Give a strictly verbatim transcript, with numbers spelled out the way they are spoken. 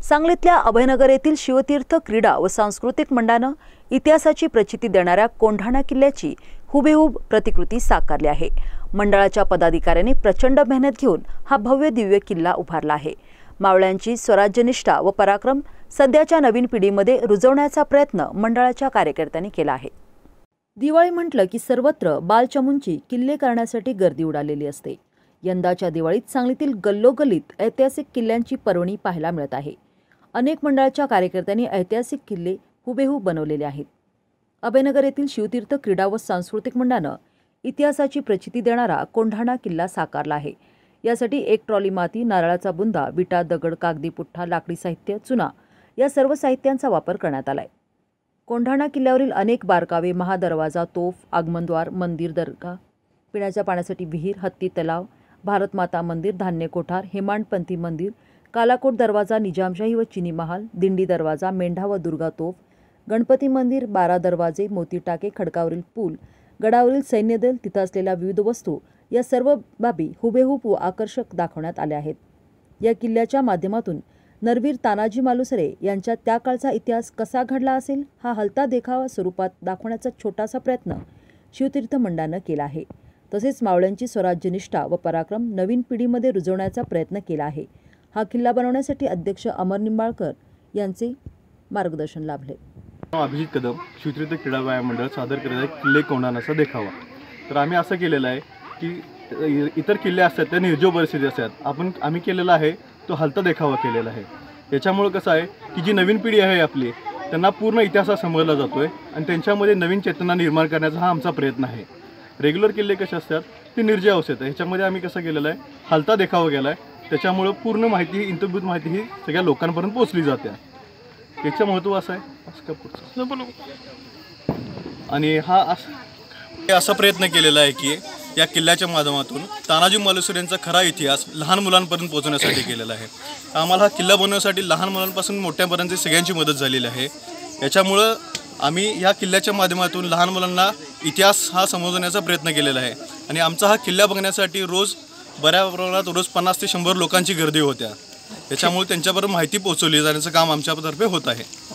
सांगलीतल्या अभयनगर येथील शिवतीर्थ क्रीडा व सांस्कृतिक मंडळानं इतिहासाची प्रचिती देणाऱ्या कोंढाणा किल्ल्याची हुबेहूब प्रतिकृती साकारली आहे। मंडळाच्या पदाधिकाऱ्यांनी प्रचंड मेहनत घेऊन हा भव्य दिव्य किल्ला उभारला आहे। मावळ्यांची स्वराज्यनिष्ठा व पराक्रम सध्याच्या नवीन पिढीमध्ये रुजवण्याचा प्रयत्न मंडळाच्या कार्यकर्त्यांनी केला आहे। दिवाळी म्हटलं की सर्वत्र बालचमूंची किल्ले करण्यासाठी गर्दी उडालेली असते। यंदाच्या दिवाळीत सांगलीतील गल्लोगल्लीत ऐतिहासिक किल्ल्यांची पर्वणी पाहायला मिळत आहे। अनेक मंडळाच्या कार्यकर्त्यांनी ऐतिहासिक किल्ले हुबेहूब बनवलेले आहेत। अभयनगर येथील शिवतीर्थ क्रीडा व सांस्कृतिक मंडळानं इतिहासाची प्रचिती देणारा कोंढाणा किल्ला साकारला आहे। यासाठी एक ट्रॉली माती, नारळाचा बुंदा, विटा, दगड, कागदी पुठ्ठा, लाकडी साहित्य, चुना या सर्व साहित्यांचा वापर करण्यात आलाय। कोंढाणा किल्ल्यावरील अनेक बारकावे, महादरवाजा, तोफ, आगमनद्वार, मंदिर, दर्गा, पिण्याच्या पाण्यासाठी विहीर, हत्ती तलाव, भारतमाता मंदिर, धान्य कोठार, हेमाडपंथी मंदिर, कालाकोट दरवाजा, निजामशाही व चिनी महाल, दिंडी दरवाजा, मेंढा व दुर्गा तोफ, गणपती मंदिर, बारा दरवाजे, मोती टाके, खडकावरील पूल, गडावरील सैन्यदल, तिथं असलेल्या विविध वस्तू या सर्व बाबी हुबेहूब व आकर्षक दाखवण्यात आल्या आहेत। या किल्ल्याच्या माध्यमातून नरवीर तानाजी मालुसरे यांच्या त्या काळचा इतिहास कसा घडला असेल हा हलता देखावा स्वरूपात दाखवण्याचा छोटासा प्रयत्न शिवतीर्थ मंडळानं केला आहे। तसेच मावळ्यांची स्वराज्यनिष्ठा व पराक्रम नवीन पिढीमध्ये रुजवण्याचा प्रयत्न केला आहे। हा किल्ला बनवण्यासाठी अध्यक्ष अमर निंबाळकर यांचे मार्गदर्शन लाभले। अभिजित कदम, शिवतीर्थ क्रीडा व्यायाम मंडळ सादर करत आहे किल्ले कोंढाणाचा देखावा। तर आम्ही असं केलेलं आहे की इतर किल्ले असतात त्या निर्जीव परिस्थिती असतात, आपण आम्ही केलेला आहे तो हलता देखावा केलेला आहे। याच्यामुळे कसं आहे की जी नवीन पिढी आहे आपली त्यांना पूर्ण इतिहास समजला जातोय आणि त्यांच्यामध्ये नवीन चेतना निर्माण करण्याचा हा आमचा प्रयत्न आहे। रेग्युलर किल्ले कसे असतात ते निर्जीव अवस्थेत आहे, ह्याच्यामध्ये आम्ही कसं केलेलं आहे हलता देखावा केला आहे। त्याच्यामुळे पूर्ण माहिती, इंतर्भूत माहिती ही सगळ्या लोकांपर्यंत पोहोचली जाते। याचं महत्त्व असं आहे असं का आणि हा असा प्रयत्न केलेला आहे की या किल्ल्याच्या माध्यमातून तानाजी मालुसरे यांचा खरा इतिहास लहान मुलांपर्यंत पोहोचवण्यासाठी केलेला आहे। आम्हाला हा किल्ला बनवण्यासाठी लहान मुलांपासून मोठ्यापर्यंत सगळ्यांची मदत झालेली आहे। याच्यामुळं आम्ही या किल्ल्याच्या माध्यमातून लहान मुलांना इतिहास हा समजवण्याचा प्रयत्न केलेला आहे आणि आमचा हा किल्ला बघण्यासाठी रोज बऱ्या प्रमाणात रोज पन्नास ते शंभर लोकांची गर्दी होत्या। याच्यामुळे त्यांच्यापर्यंत माहिती पोहोचवली जाण्याचं काम आमच्यातर्फे होत आहे।